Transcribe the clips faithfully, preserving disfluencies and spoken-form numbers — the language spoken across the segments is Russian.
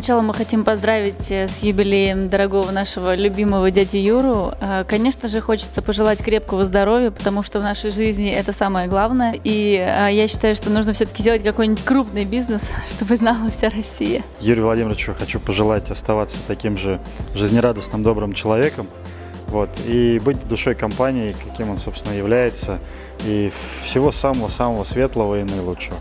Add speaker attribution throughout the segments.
Speaker 1: Сначала мы хотим поздравить с юбилеем дорогого нашего любимого дядю Юру. Конечно же, хочется пожелать крепкого здоровья, потому что в нашей жизни это самое главное. И я считаю, что нужно все-таки делать какой-нибудь крупный бизнес, чтобы знала вся Россия.
Speaker 2: Юрию Владимировичу хочу пожелать оставаться таким же жизнерадостным, добрым человеком. Вот, и быть душой компании, каким он, собственно, является. И всего самого-самого светлого и наилучшего.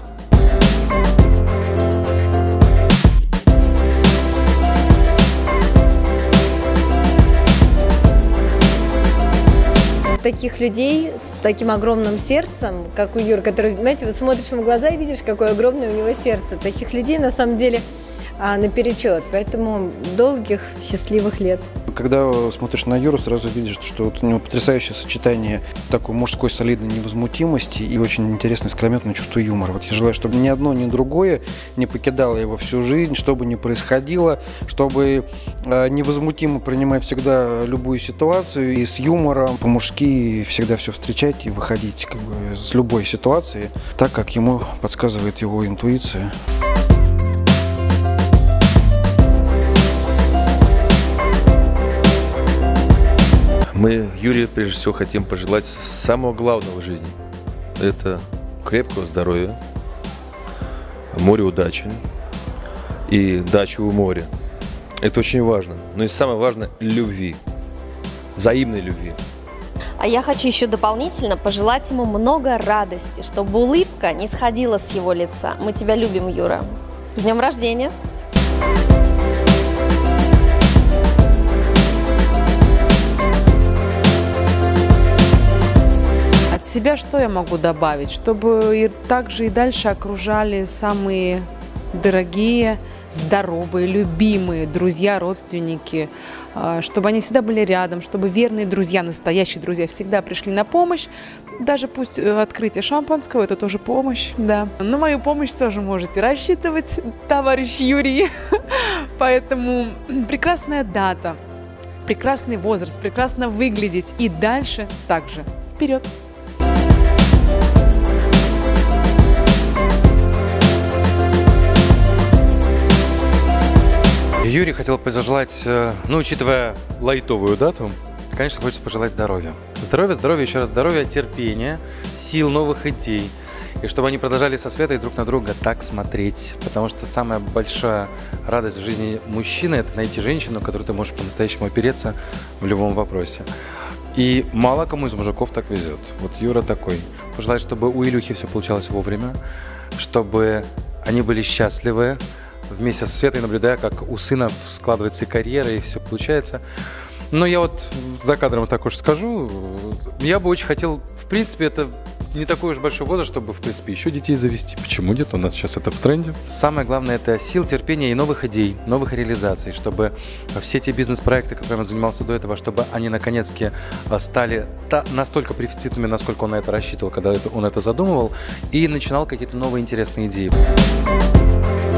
Speaker 3: Таких людей с таким огромным сердцем, как у Юры, который, понимаете, вот смотришь ему в глаза и видишь, какое огромное у него сердце. Таких людей на самом деле а, наперечет, поэтому долгих счастливых лет.
Speaker 4: Когда смотришь на Юру, сразу видишь, что вот у него потрясающее сочетание такой мужской солидной невозмутимости и очень интересное искрометное чувство юмора. Вот я желаю, чтобы ни одно, ни другое не покидало его всю жизнь, что бы ни происходило, чтобы э, невозмутимо принимать всегда любую ситуацию и с юмором, по-мужски всегда все встречать и выходить как бы с любой ситуации, так как ему подсказывает его интуиция.
Speaker 5: Мы Юрию прежде всего хотим пожелать самого главного в жизни. Это крепкого здоровья, море удачи и дачу у моря. Это очень важно. Но и самое важное – любви, взаимной любви.
Speaker 6: А я хочу еще дополнительно пожелать ему много радости, чтобы улыбка не сходила с его лица. Мы тебя любим, Юра. С днем рождения!
Speaker 7: От себя что я могу добавить? Чтобы и также и дальше окружали самые дорогие, здоровые, любимые друзья, родственники, чтобы они всегда были рядом, чтобы верные друзья, настоящие друзья всегда пришли на помощь. Даже пусть открытие шампанского – это тоже помощь, да. На мою помощь тоже можете рассчитывать, товарищ Юрий. Поэтому прекрасная дата, прекрасный возраст, прекрасно выглядеть и дальше также вперед.
Speaker 8: Юрий хотел пожелать, ну, учитывая лайтовую дату, конечно, хочется пожелать здоровья. Здоровья, здоровья, еще раз здоровья, терпения, сил, новых идей. И чтобы они продолжали со Светой друг на друга так смотреть. Потому что самая большая радость в жизни мужчины – это найти женщину, которой ты можешь по-настоящему опереться в любом вопросе. И мало кому из мужиков так везет. Вот Юра такой. Пожелать, чтобы у Илюхи все получалось вовремя, чтобы они были счастливы, вместе со Светой, наблюдая, как у сына складывается и карьера, и все получается. Но я вот за кадром так уж скажу, я бы очень хотел, в принципе, это не такой уж большой возраст, чтобы, в принципе, еще детей завести. Почему нет? У нас сейчас это в тренде. Самое главное – это сил, терпения и новых идей, новых реализаций, чтобы все те бизнес-проекты, которыми он занимался до этого, чтобы они, наконец-таки, стали настолько профицитными, насколько он на это рассчитывал, когда он это задумывал, и начинал какие-то новые интересные идеи.